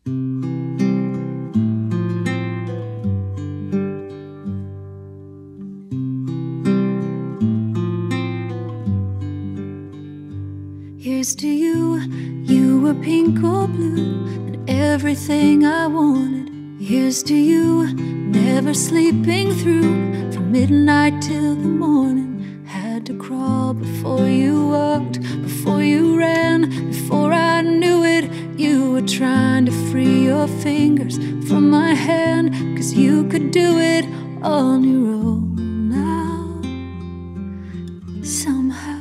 Here's to you, you were pink or blue, and everything I wanted. Here's to you, never sleeping through, from midnight till the morning. Had to crawl before you walked, before you ran, before I knew it. You were trying to free your fingers from my hand, 'cause you could do it on your own now. Somehow.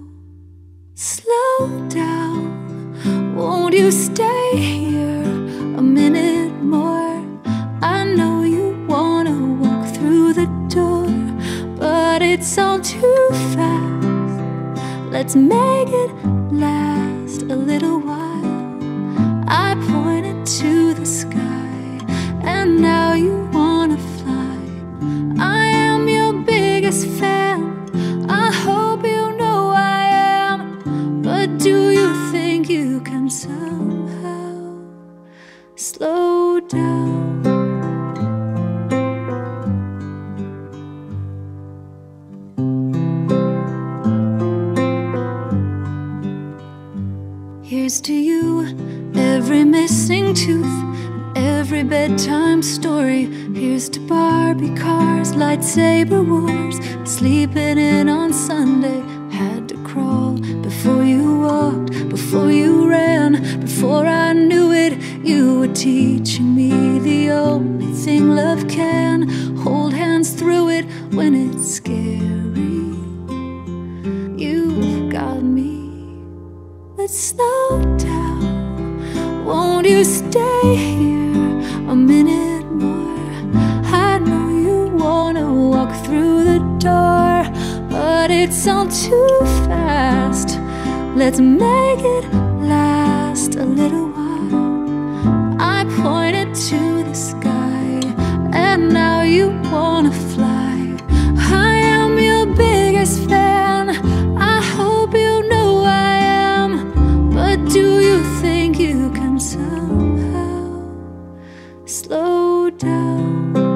Slow down, won't you stay here a minute more? I know you wanna walk through the door, but it's all too fast. Let's make it last a little while. I pointed to the sky, and now you wanna fly. I am your biggest fan, I hope you know I am. But do you think you can somehow slow down? Here's to you, every missing tooth, every bedtime story. Here's to Barbie cars, lightsaber wars, sleeping in on Sunday. Had to crawl before you walked, before you ran, before I knew it. You were teaching me the only thing love can. Hold hands through it when it's scary. You've got me. Let's slow down, won't you stay here a minute more? I know you wanna walk through the door, but it's all too fast. Let's make it last a little while. I pointed to the sky, and now you wanna fly. I am your biggest fan, I hope you know I am. But do you think you can somehow slow down?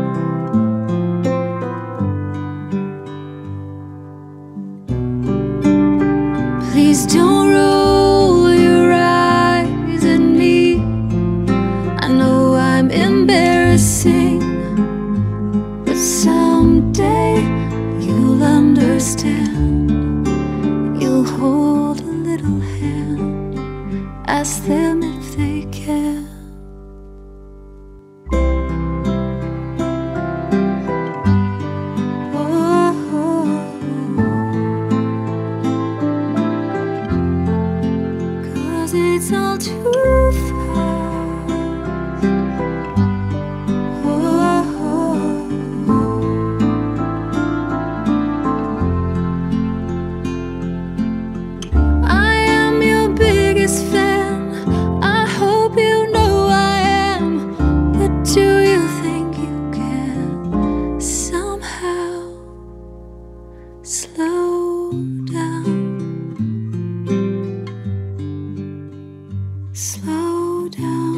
Please don't roll your eyes at me. I know I'm embarrassing, but someday you'll understand. You'll hold a little hand, ask them if they can. It's all too fast. I am your biggest fan, I hope you know I am. But do you think you can somehow slow down? Slow down.